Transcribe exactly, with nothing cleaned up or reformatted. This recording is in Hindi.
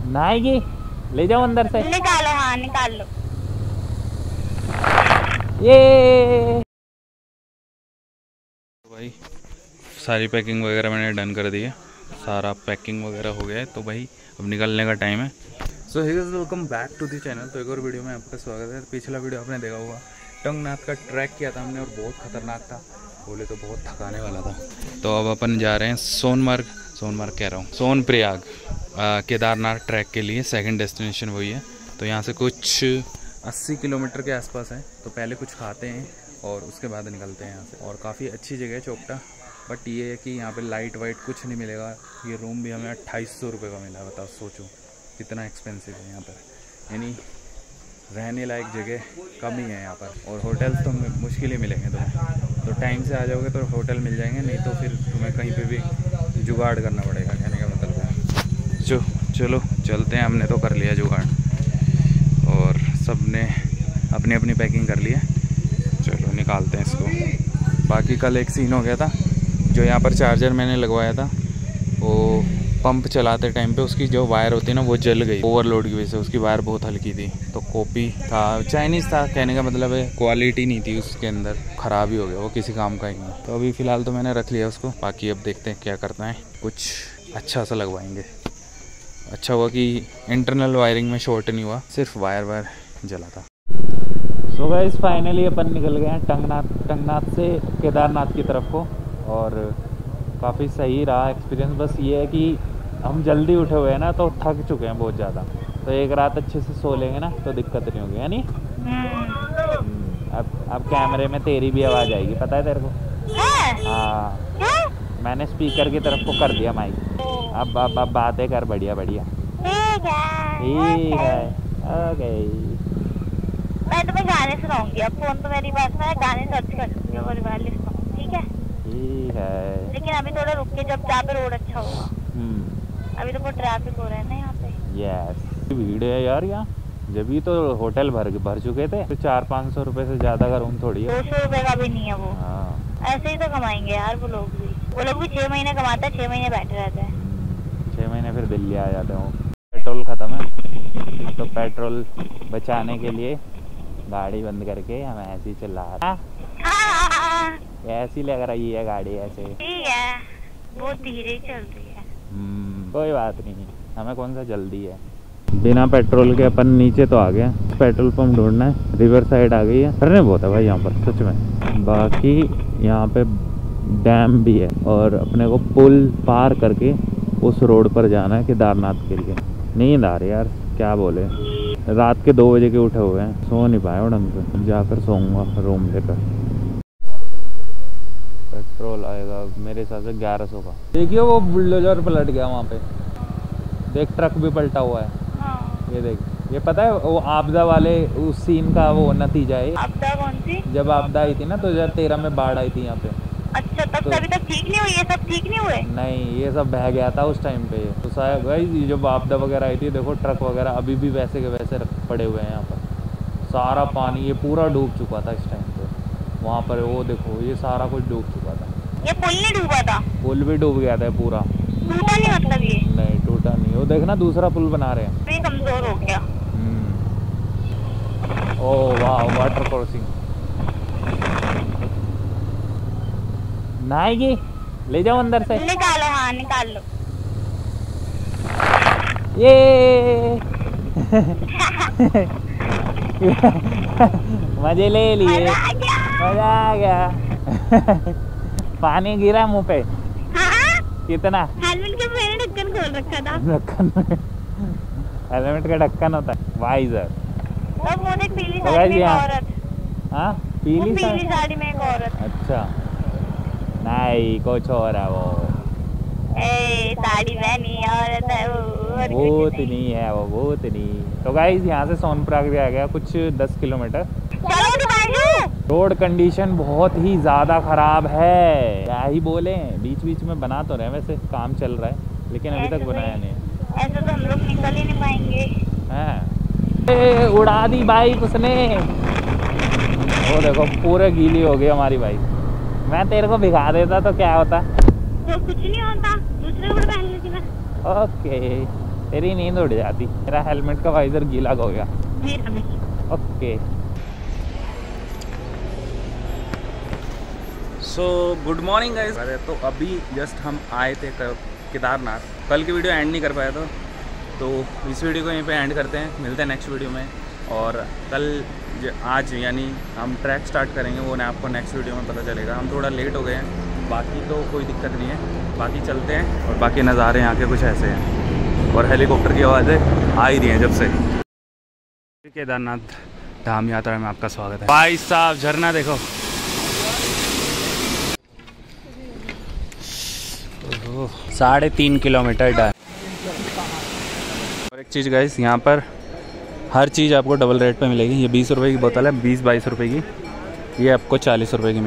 नहाएगी? ले जाओ अंदर से। निकालो, हाँ निकाल लो। ये भाई सारी पैकिंग वगैरह मैंने डन कर दी है, सारा पैकिंग वगैरह हो गया है, तो भाई अब निकलने का टाइम है। सो hey guys, welcome back to the channel. तो एक और वीडियो में आपका स्वागत है। पिछला वीडियो आपने देखा होगा, टंगनाथ का ट्रैक किया था हमने और बहुत खतरनाक था, बोले तो बहुत थकाने वाला था। तो अब अपन जा रहे हैं सोनमर्ग, सोनमर्ग कह रहा हूँ सोनप्रयाग केदारनाथ ट्रैक के लिए। सेकंड डेस्टिनेशन वही है। तो यहाँ से कुछ अस्सी किलोमीटर के आसपास है। तो पहले कुछ खाते हैं और उसके बाद निकलते हैं यहाँ से। और काफ़ी अच्छी जगह है चौकटा, बट ये है कि यहाँ पे लाइट वाइट कुछ नहीं मिलेगा। ये रूम भी हमें अट्ठाईस सौ रुपये का मिला, बताओ सोचो कितना एक्सपेंसिव है यहाँ पर। यानी रहने लायक जगह कम ही है यहाँ पर, और होटल्स तो मुश्किल ही मिलेंगे तुम्हें। तो टाइम से आ जाओगे तो होटल मिल जाएंगे, नहीं तो फिर तुम्हें कहीं पे भी जुगाड़ करना पड़ेगा, कहने का मतलब है। जो चलो चलते हैं, हमने तो कर लिया जुगाड़ और सब ने अपनी अपनी पैकिंग कर ली है। चलो निकालते हैं इसको। बाकी कल एक सीन हो गया था, जो यहाँ पर चार्जर मैंने लगवाया था, वो पंप चलाते टाइम पे उसकी जो वायर होती है ना, वो जल गई ओवरलोड की वजह से। उसकी वायर बहुत हल्की थी, तो कॉपी था, चाइनीज़ था, कहने का मतलब है क्वालिटी नहीं थी उसके अंदर, ख़राब ही हो गया वो, किसी काम का ही नहीं। तो अभी फ़िलहाल तो मैंने रख लिया उसको, बाकी अब देखते हैं क्या करना है, कुछ अच्छा सा लगवाएंगे। अच्छा हुआ कि इंटरनल वायरिंग में शॉर्ट नहीं हुआ, सिर्फ वायर वायर जला था। सो गाइस फाइनली अपन निकल गए हैं टंगनाथ टंगनाथ से केदारनाथ की तरफ को, और काफ़ी सही रहा एक्सपीरियंस। बस ये है कि हम जल्दी उठे हुए हैं ना, तो थक चुके हैं बहुत ज़्यादा। तो एक रात अच्छे से सो लेंगे ना तो दिक्कत नहीं होगी, है नहीं? अब अब कैमरे में तेरी भी आवाज़ आएगी, पता है तेरे को? हाँ, मैंने स्पीकर की तरफ को कर दिया माइक। अब अब अब बातें कर, बढ़िया बढ़िया। ठीक है, ओके। मैं तुम्हें गाने सुनाऊंगी, अब फोन पे मेरी बात में गाने सर्च कर सकती हो, ठीक है? ठीक है, लेकिन अभी थोड़ा रुक के, जब जहाँ पे रोड अच्छा होगा। अभी तो बहुत ट्रैफिक हो रहा है ना यहाँ पे। यस, भीड़ है यार यहाँ, जब भी तो होटल भर भर चुके थे। तो चार पाँच सौ रुपये से ज़्यादा का रूम थोड़ी है, दो सौ रुपये का भी नहीं है वो। हाँ, ऐसे ही तो कमाएंगे यार वो लोग भी। वो लोग भी छः महीने कमाते हैं, छः महीने बैठे रहते हैं। छः महीने फिर दिल्ली आ जाते हो। पेट्रोल ख़त्म है, तो पेट्रोल बचाने के लिए गाड़ी बंद करके हम ऐसे ही चला रहे हैं। ऐसी लग रही है गाड़ी ऐसे, ठीक है, बहुत धीरे चल रही है। कोई बात नहीं, हमें कौन सा जल्दी है। बिना पेट्रोल के अपन नीचे तो आ गए, पेट्रोल पंप ढूंढना है। रिवर साइड आ गई है, करने बहुत है भाई यहाँ पर सच में। बाकी यहाँ पे डैम भी है, और अपने को पुल पार करके उस रोड पर जाना है केदारनाथ के लिए। नींद आ रही यार, क्या बोले, रात के दो बजे के उठे हुए हैं, सो नहीं पाए ढंग से। जाकर सोऊंगा रूम लेकर। पेट्रोल आएगा मेरे हिसाब से ग्यारह सौ का। देखिए वो बुलडोजर पलट गया वहाँ पे, देख ट्रक भी पलटा हुआ है। हाँ। ये देख, ये पता है वो आपदा वाले उस सीन का वो नतीजा है। आपदा कौन सी? जब आपदा आई थी ना दो हजार तेरह में, बाढ़ आई थी यहाँ पे। अच्छा, तब तो, अभी तक ठीक नहीं हुई, ये सब ठीक नहीं हुए? नहीं, ये सब बह गया था उस टाइम पे। तो शायद भाई जब आपदा वगैरह आई थी, देखो ट्रक वगैरह अभी भी वैसे के वैसे पड़े हुए हैं यहाँ पर। सारा पानी ये पूरा डूब चुका था इस टाइम पे वहाँ पर। वो देखो ये सारा कुछ डूब चुका था। ये पुल नहीं डूबा था? पुल भी डूब गया था पूरा। टूटा नहीं मतलब ये? नहीं टूटा नहीं, वो देखना दूसरा पुल बना रहे हैं। भी कमजोर हो गया। ओह वाह, वाटर क्रॉसिंग। नहाएगी? ले जाओ अंदर से। निकालो, हाँ निकाल लो। ये मजे ले लिए, मजा आ गया। पानी गिरा मुंह पे। हाँ? कितना? हेलमेट के मैंने ढक्कन खोल रखा था। ढक्कन? हेलमेट का ढक्कन होता है वाइजर। और वो देख पीली साड़ी में एक औरत। हाँ, पीली पीली साड़ी में एक औरत। अच्छा, नहीं कुछ और है वो। ए, साड़ी पहनी औरत है वो, भूत नहीं है वो, भूत नहीं। तो गाइस यहाँ से सोनप्रयाग भी आ गया, कुछ दस किलोमीटर। रोड कंडीशन बहुत ही ज़्यादा ख़राब है, क्या ही बोले। बीच बीच में बना तो रहे, वैसे काम चल रहा है, लेकिन अभी तक बनाया नहीं। ऐसे तो हम लोग निकल ही नहीं पाएंगे। हैं, उड़ा दी बाइक उसने। वो देखो पूरे गीली हो गई हमारी बाइक। मैं तेरे को भिगा देता तो क्या होता? तो कुछ नहीं होता, दूसरे को पहन लेती मैं। ओके, तेरी नींद उड़ जाती। मेरा हेलमेट का वाइजर गीला हो गया। जी अभी okay so good morning guys. तो अभी जस्ट हम आए थे केदारनाथ। कल की वीडियो एंड नहीं कर पाया था, तो इस वीडियो को यहीं पे एंड करते हैं। मिलते हैं नेक्स्ट वीडियो में। और कल आज यानी हम ट्रैक स्टार्ट करेंगे, वो ना आपको नेक्स्ट वीडियो में पता चलेगा। हम थोड़ा लेट हो गए हैं, बाकी तो कोई दिक्कत नहीं है। बाकी चलते हैं और बाकी नज़ारे यहाँ के कुछ ऐसे हैं और हेलीकॉप्टर की आवाज़ें आ ही रही हैं जब से। केदारनाथ धाम यात्रा में आपका स्वागत है। भाई साहब झरना देखो, साढ़े तीन किलोमीटर डन। और एक चीज़ गाइस, यहाँ पर हर चीज़ आपको डबल रेट पे मिलेगी। ये बीस रुपए की बोतल है, बीस बाईस रुपए की। ये आपको चालीस रुपए की